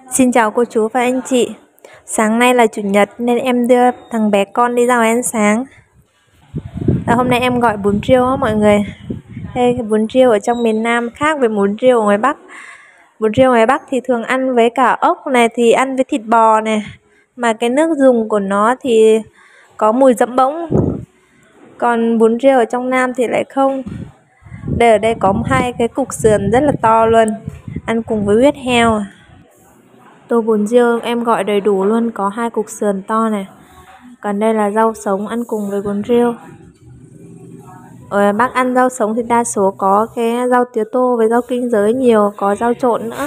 Xin chào cô chú và anh chị. Sáng nay là chủ nhật nên em đưa thằng bé con đi ra ngoài ăn sáng. Hôm nay em gọi bún riêu á mọi người. Đây, cái bún riêu ở trong miền Nam khác với bún riêu ở ngoài Bắc. Bún riêu ngoài Bắc thì thường ăn với cả ốc này, thì ăn với thịt bò này. Mà cái nước dùng của nó thì có mùi dẫm bỗng. Còn bún riêu ở trong Nam thì lại không. Đây, ở đây có hai cái cục sườn rất là to luôn, ăn cùng với huyết heo. Tô bún riêu em gọi đầy đủ luôn, có hai cục sườn to này. Còn đây là rau sống ăn cùng với bún riêu. Ở Bắc ăn rau sống thì đa số có cái rau tía tô với rau kinh giới nhiều, có rau trộn nữa.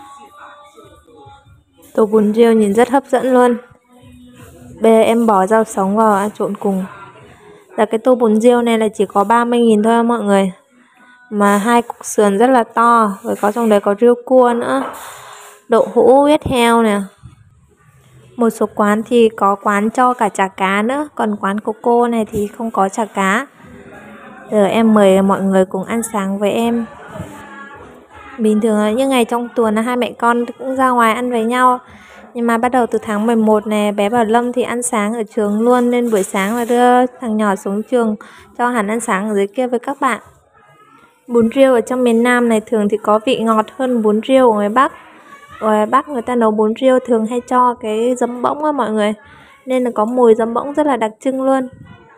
Tô bún riêu nhìn rất hấp dẫn luôn. Bây giờ em bỏ rau sống vào ăn trộn cùng. Là cái tô bún riêu này là chỉ có 30.000 thôi mọi người. Mà hai cục sườn rất là to, rồi có trong đấy có riêu cua nữa, đậu hũ, huyết heo nè. Một số quán thì có quán cho cả chả cá nữa, còn quán của cô này thì không có chả cá. Giờ em mời mọi người cùng ăn sáng với em. Bình thường là những ngày trong tuần là hai mẹ con cũng ra ngoài ăn với nhau. Nhưng mà bắt đầu từ tháng 11 này, bé Bảo Lâm thì ăn sáng ở trường luôn, nên buổi sáng là đưa thằng nhỏ xuống trường cho hắn ăn sáng ở dưới kia với các bạn. Bún riêu ở trong miền Nam này thường thì có vị ngọt hơn bún riêu ở ngoài Bắc. Ở ngoài Bắc người ta nấu bún riêu thường hay cho cái giấm bỗng á mọi người, nên là có mùi giấm bỗng rất là đặc trưng luôn.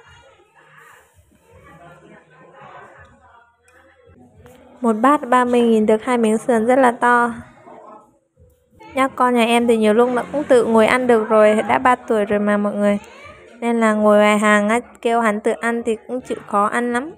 Một bát 30.000 được hai miếng sườn rất là to. Nhắc con nhà em thì nhiều lúc nó cũng tự ngồi ăn được rồi, đã 3 tuổi rồi mà mọi người. Nên là ngồi ngoài hàng á, kêu hắn tự ăn thì cũng chịu khó ăn lắm.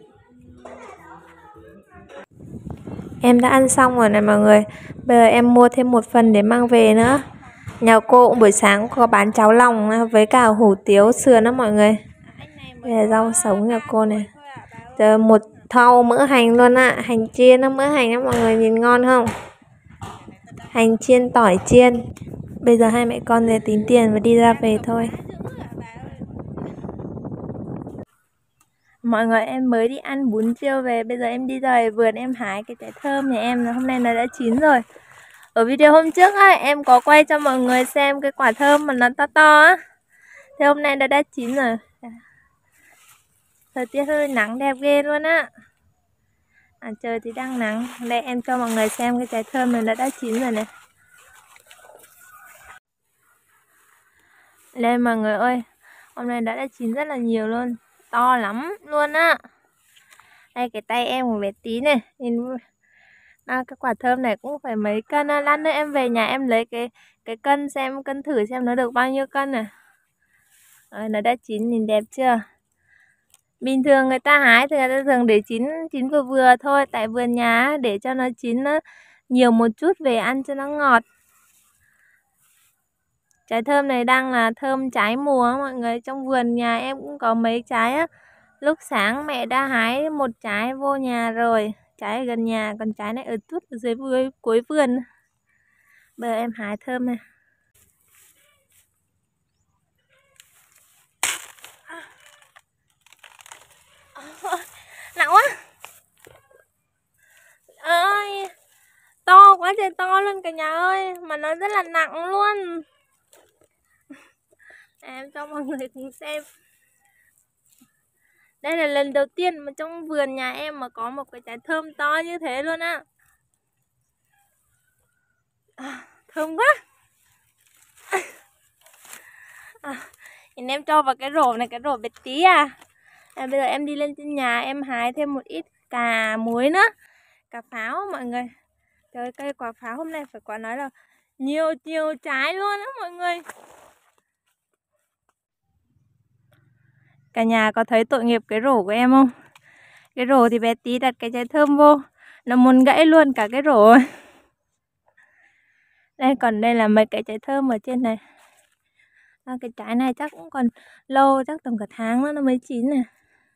Em đã ăn xong rồi này mọi người. Bây giờ em mua thêm một phần để mang về nữa. Nhà cô cũng buổi sáng cũng có bán cháo lòng với cả hủ tiếu sườn đó mọi người. Đây là rau sống nhà cô này. Giờ một thau mỡ hành luôn ạ. Hành chiên nó mỡ hành đó mọi người, nhìn ngon không? Hành chiên tỏi chiên. Bây giờ hai mẹ con để tính tiền và đi ra về thôi. Mọi người, em mới đi ăn bún riêu về. Bây giờ em đi ra vườn em hái cái trái thơm nhà em, hôm nay nó đã chín rồi. Ở video hôm trước á, em có quay cho mọi người xem cái quả thơm mà nó to to á. Thế hôm nay nó đã chín rồi. Thời tiết hơi nắng đẹp ghê luôn á. Trời thì đang nắng. Đây em cho mọi người xem cái trái thơm này nó đã chín rồi này. Đây mọi người ơi, hôm nay đã chín rất là nhiều luôn, to lắm luôn á. Đây cái tay em của bé tí này, nhìn cái quả thơm này cũng phải mấy cân á. Lát nữa em về nhà em lấy cái cân xem, cân thử xem nó được bao nhiêu cân này. Nó đã chín, nhìn đẹp chưa? Bình thường người ta hái thì người ta thường để chín vừa vừa thôi, tại vườn nhà để cho nó chín nó nhiều một chút về ăn cho nó ngọt. Trái thơm này đang là thơm trái mùa mọi người. Trong vườn nhà em cũng có mấy trái á. Lúc sáng mẹ đã hái một trái vô nhà rồi, trái ở gần nhà, còn trái này ở tuốt ở dưới cuối vườn. Bây giờ em hái thơm này. Nặng quá. Ơi, to quá trời to luôn cả nhà ơi, mà nó rất là nặng luôn. Em cho mọi người cùng xem. Đây là lần đầu tiên mà trong vườn nhà em mà có một cái trái thơm to như thế luôn á. Thơm quá. Nhìn em cho vào cái rổ này, cái rổ bé tí à. Bây giờ em đi lên trên nhà em hái thêm một ít cà muối nữa, cà pháo mọi người. Trời ơi, cây quả pháo hôm nay phải quả nói là nhiều trái luôn á mọi người. Cả nhà có thấy tội nghiệp cái rổ của em không? Cái rổ thì bé tí đặt cái trái thơm vô, nó muốn gãy luôn cả cái rổ. Đây, còn đây là mấy cái trái thơm ở trên này. Cái trái này chắc cũng còn lâu, chắc tầm cả tháng nữa nó mới chín này.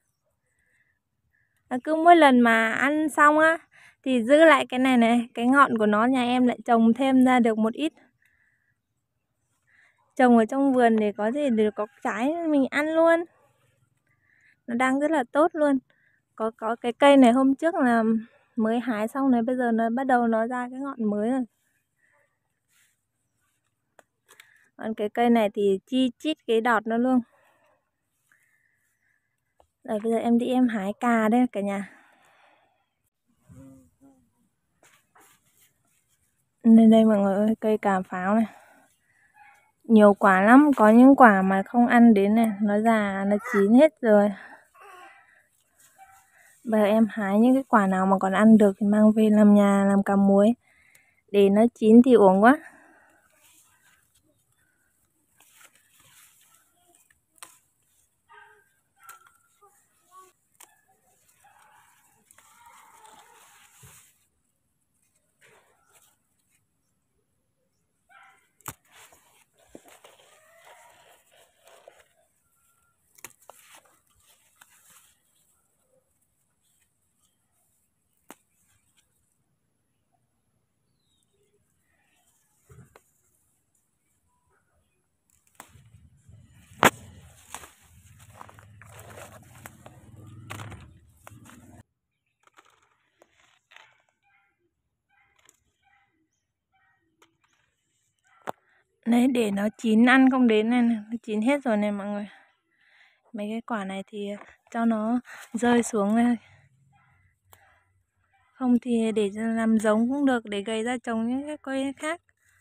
Cứ mỗi lần mà ăn xong á thì giữ lại cái này này, cái ngọn của nó nhà em lại trồng thêm ra được một ít. Trồng ở trong vườn để có gì được có trái mình ăn luôn. Nó đang rất là tốt luôn. Có cái cây này hôm trước là mới hái xong này, bây giờ nó bắt đầu nó ra cái ngọn mới rồi. Còn cái cây này thì chi chít cái đọt nó luôn. Rồi bây giờ em đi em hái cà đây cả nhà. Nên đây mọi người ơi, cây cà pháo này. Nhiều quả lắm, có những quả mà không ăn đến này, nó già, nó chín hết rồi. Bây giờ em hái những cái quả nào mà còn ăn được thì mang về làm nhà, làm cà muối. Để nó chín thì uổng quá. Đấy, để nó chín ăn không đến này, nó chín hết rồi này mọi người. Mấy cái quả này thì cho nó rơi xuống này. Không thì để làm giống cũng được, để gầy ra trồng những cái cây khác.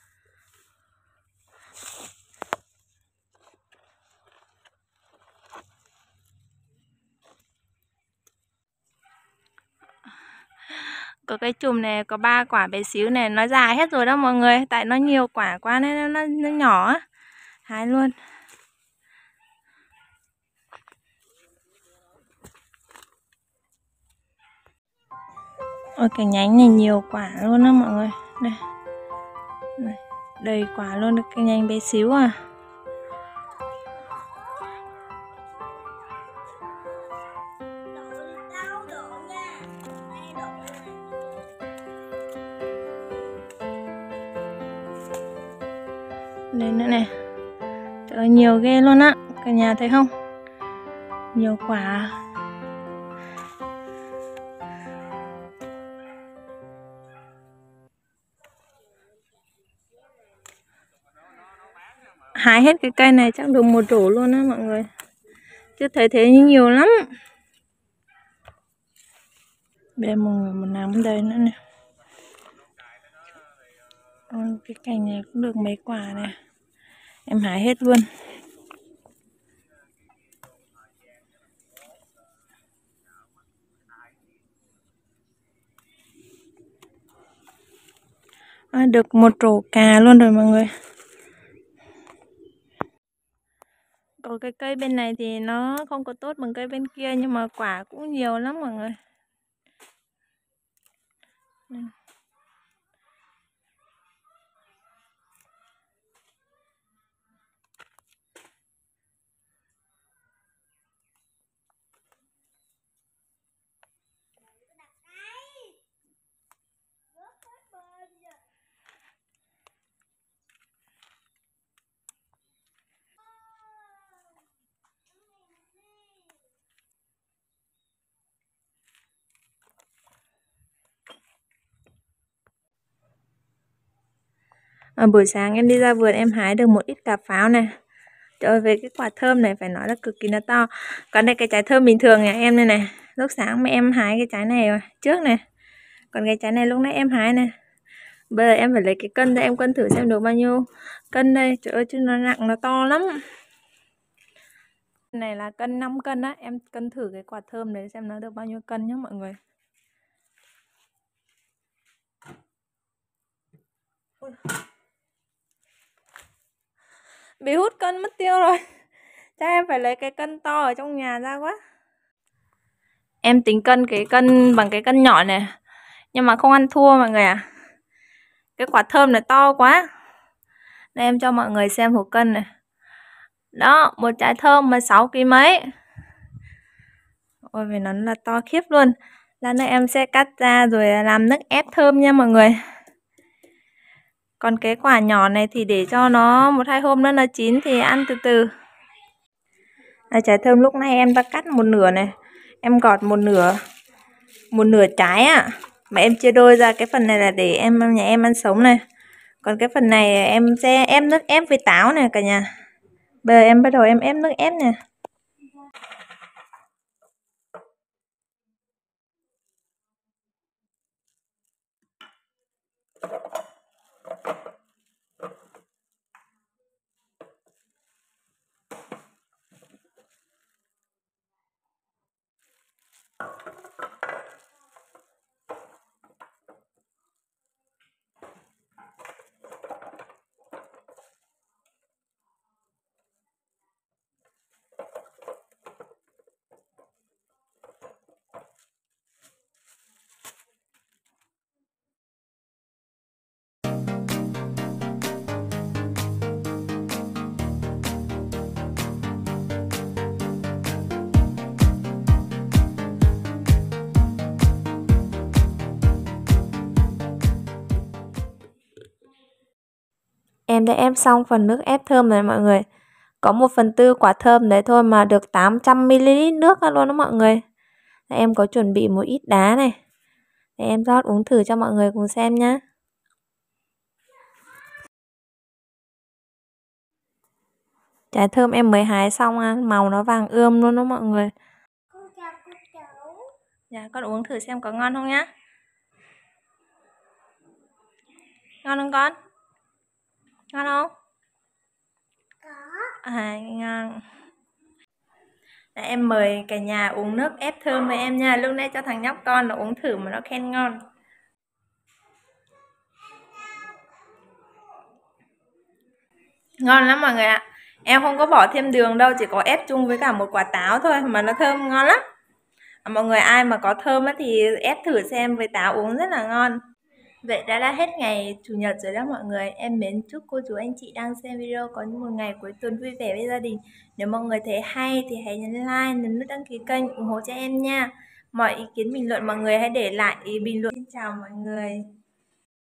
Có cái chùm này có 3 quả bé xíu này, nó già hết rồi đó mọi người. Tại nó nhiều quả quá nên nó nhỏ á. Hái luôn. Ôi cái nhánh này nhiều quả luôn đó mọi người. Đây. Này, đầy quả luôn, được cái nhánh bé xíu à. Đây nữa này. Trời ơi, nhiều ghê luôn á. Cả nhà thấy không? Nhiều quả. Hái hết cái cây này chắc được một rổ luôn á mọi người. Chứ thấy thế nhưng nhiều lắm. Đây mọi người, một nắm đây nữa này. Cái cành này cũng được mấy quả này. Em hái hết luôn. Được một rổ cà luôn rồi mọi người. Còn cái cây bên này thì nó không có tốt bằng cây bên kia, nhưng mà quả cũng nhiều lắm mọi người. Buổi sáng em đi ra vườn em hái được một ít cà pháo này. Trời ơi, về cái quả thơm này phải nói là cực kỳ nó to. Còn đây cái trái thơm bình thường nhà em đây này. Lúc sáng mà em hái cái trái này rồi, trước này. Còn cái trái này lúc nãy em hái này. Bây giờ em phải lấy cái cân ra em cân thử xem được bao nhiêu cân đây. Trời ơi chứ nó nặng, nó to lắm. Này là cân 5 cân á. Em cân thử cái quả thơm đấy xem nó được bao nhiêu cân nhé mọi người. Bị hút cân mất tiêu rồi. Chắc em phải lấy cái cân to ở trong nhà ra quá. Em tính cân cái cân bằng cái cân nhỏ này, nhưng mà không ăn thua mọi người à. Cái quả thơm này to quá. Đây em cho mọi người xem hộp cân này. Đó, một trái thơm mà 6 kg mấy. Ôi, phải nói là to khiếp luôn. Lát nữa em sẽ cắt ra rồi làm nước ép thơm nha mọi người. Còn cái quả nhỏ này thì để cho nó 1-2 hôm nữa nó chín thì ăn từ từ. Trái thơm lúc này em đã cắt một nửa này. Em gọt một nửa trái mà em chia đôi ra. Cái phần này là để nhà em ăn sống này. Còn cái phần này em sẽ ép nước ép với táo nè cả nhà. Bây giờ em bắt đầu em ép nước ép nè. Em đã ép xong phần nước ép thơm rồi mọi người. Có 1/4 quả thơm đấy thôi mà được 800ml nước ra luôn đó mọi người. Em có chuẩn bị một ít đá này. Để em rót uống thử cho mọi người cùng xem nhá. Trái thơm em mới hái xong, màu nó vàng ươm luôn đó mọi người. Con chào cô cháu. Dạ, con uống thử xem có ngon không nhá. Ngon không con? Ngon không? Có. Ngon. Để em mời cả nhà uống nước ép thơm với em nha. Lúc nãy cho thằng nhóc con nó uống thử mà nó khen ngon. Ngon lắm mọi người ạ. Em không có bỏ thêm đường đâu, chỉ có ép chung với cả một quả táo thôi mà nó thơm ngon lắm. Mọi người ai mà có thơm thì ép thử xem với táo uống rất là ngon. Vậy đã là hết ngày Chủ nhật rồi đó mọi người. Em mến chúc cô chú anh chị đang xem video có một ngày cuối tuần vui vẻ với gia đình. Nếu mọi người thấy hay thì hãy nhấn like, nhấn nút đăng ký kênh ủng hộ cho em nha. Mọi ý kiến bình luận mọi người hãy để lại bình luận. Xin chào mọi người.